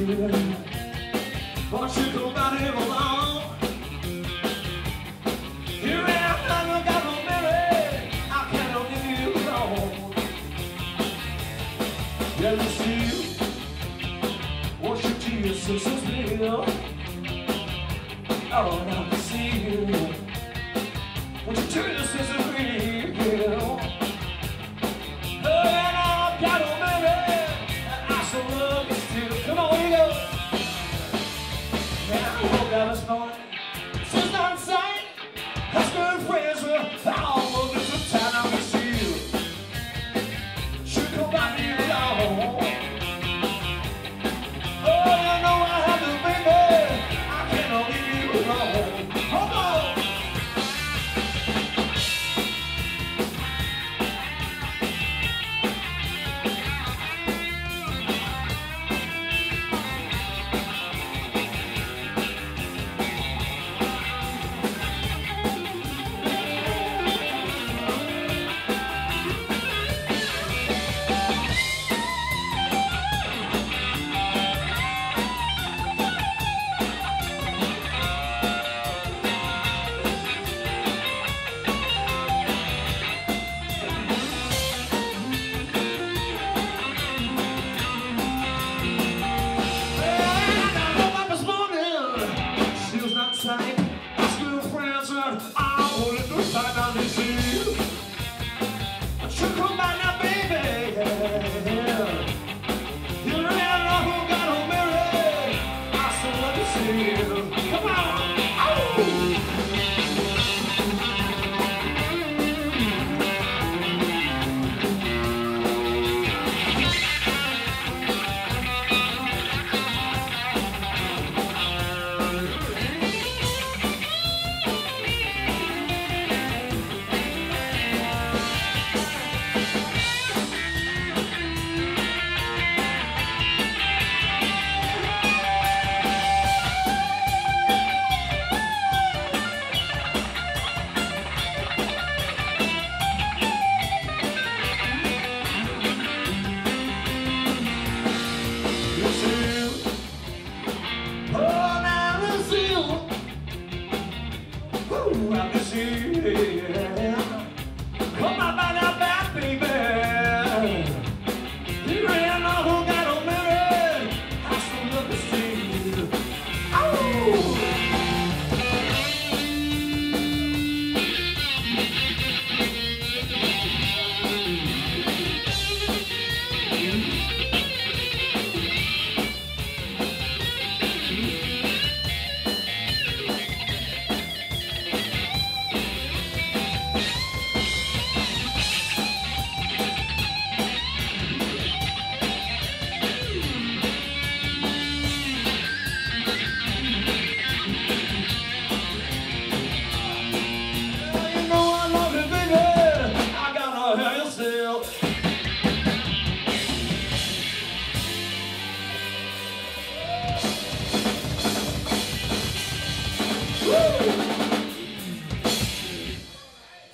Won't you go about him alone? Here I am, I got no memory. I cannot leave you alone. Yeah, Lucille, wash your tears so still. Oh, now Lucille, won't you turn this as a real? This morning, since I'm sight, that's good friends with